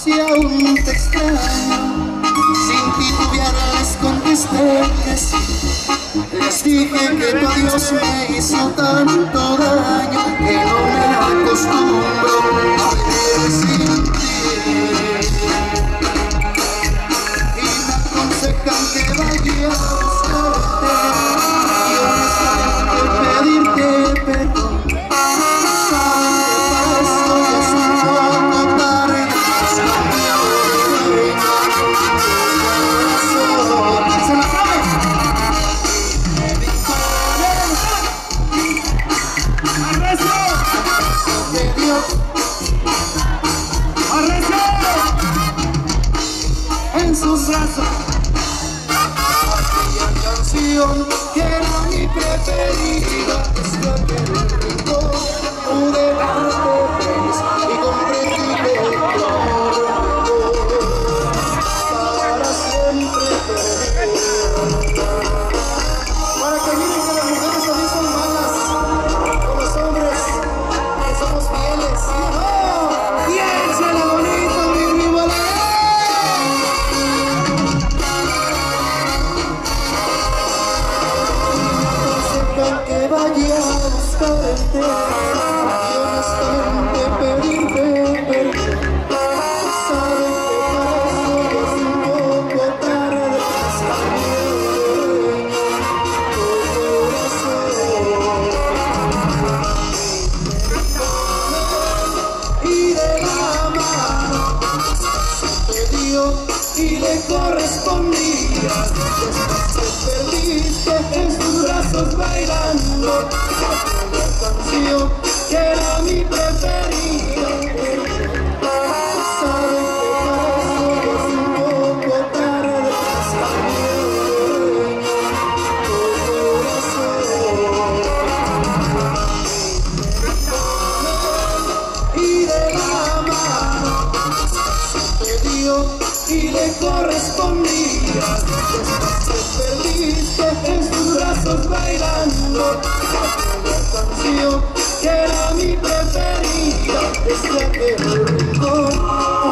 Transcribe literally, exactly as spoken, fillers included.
Si aún te extraño, sin titubear les contesté que sí. Les dije que tu adiós me hizo tanto daño que no me acostumbro a vivir sin ti. Y me aconsejan que vaya a buscarte y honestamente pedirte perdón. En sus brazos aquella canción que era mi preferida, es la que me brincó, pude darte feliz y comprendí que tu amor para siempre perdido. Para que miren que las mujeres también son malas, como los hombres, que somos fieles. ¡Oh! ¡Piénsale bonito, mi rival! Que vaya a buscarte y honestamente pedirte perdón. Saben que para eso ya es un poco tarde. Está bien, tu corazón. Y de la mano te dio y le correspondía. Después te perdiste en sus brazos bailando aquella canción que era mi preferida. Saben que para eso ya es un poco tarde. Está bien, tu corazón. Y de la mano te dio y le correspondía. Después te perdiste en sus brazos bailando aquella canción que era mi preferida, es la que me brincó.